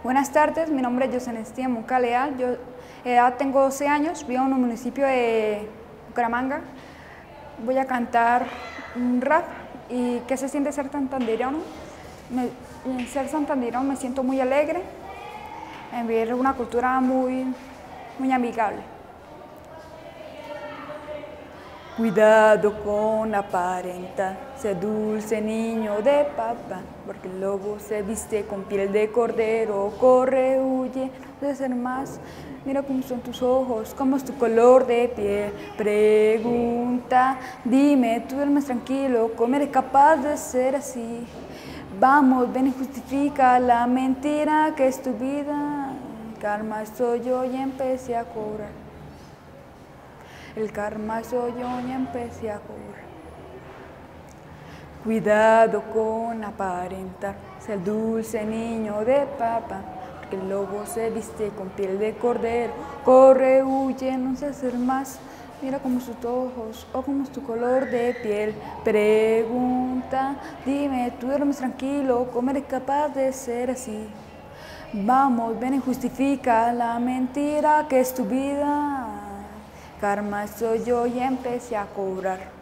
Buenas tardes, mi nombre es Yosenestia Monca Leal, tengo 12 años, vivo en el municipio de Bucaramanga. Voy a cantar un rap. ¿Y qué se siente ser santandereano? Ser santandereano me siento muy alegre, en ver una cultura muy amigable. Cuidado con aparentar, ser dulce niño de papá, porque el lobo se viste con piel de cordero, corre, huye, de ser más. Mira cómo son tus ojos, cómo es tu color de piel. Pregunta, dime, tú duermes tranquilo, ¿cómo eres capaz de ser así? Vamos, ven y justifica la mentira que es tu vida. Karma soy yo y empecé a cobrar. El karma soy yo y empecé a cobrar. Cuidado con aparentar, ser dulce niño de papá, porque el lobo se viste con piel de cordero, corre, huye, no sé hacer más. Mira cómo sus ojos, o cómo es tu color de piel. Pregunta, dime, tú duermes tranquilo, ¿cómo eres capaz de ser así? Vamos, ven y justifica la mentira que es tu vida. Karma soy yo y empecé a cobrar.